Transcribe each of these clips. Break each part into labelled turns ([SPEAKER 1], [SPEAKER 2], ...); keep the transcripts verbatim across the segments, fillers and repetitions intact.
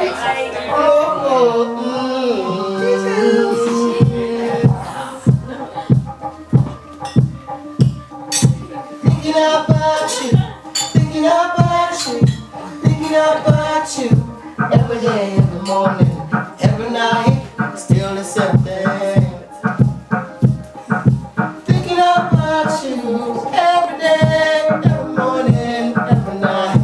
[SPEAKER 1] right? Oh, mm. Thinking about you, thinking about you, thinking about you. Every day, every morning, every night, still the same thing. Thinking about you, every day, every morning, every night.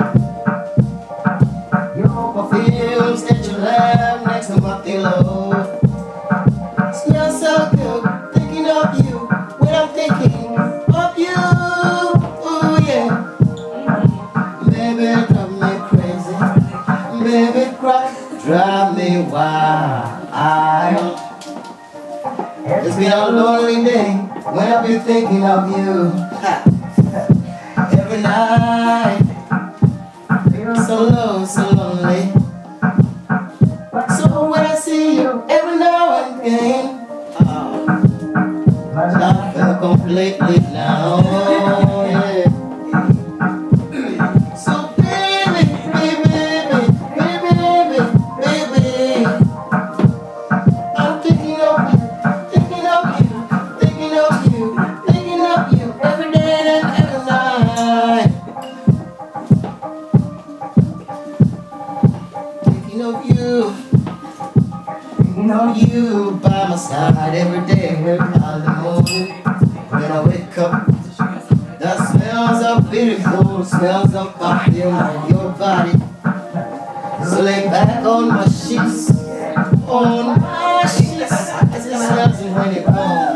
[SPEAKER 1] Your perfumes that you left next to my pillow smell so good, thinking of you when I'm thinking of you. Ooh, yeah. Baby, drive me crazy. Baby, cry, drive me wild. It's been a lonely day when I've been thinking of you. Every night, so low, so lonely. So when I see you every now and again, oh, I feel completely now. Yeah. So baby, baby, baby, baby, baby, I'm thinking of you, thinking of you, thinking of you, thinking of you every day and every night. Thinking of you, thinking of you by my side every day, every morning. When I wake up, the smells are beautiful, smells of perfume on your body. So lay back on my sheets, on my sheets, as it smells when it comes.